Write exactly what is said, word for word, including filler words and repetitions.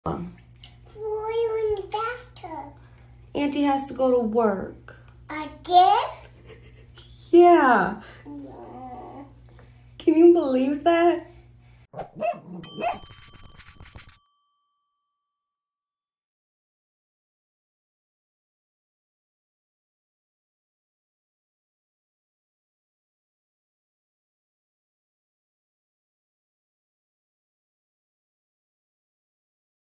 Why are you in the bathtub? Auntie has to go to work. Again? Yeah. No. Can you believe that?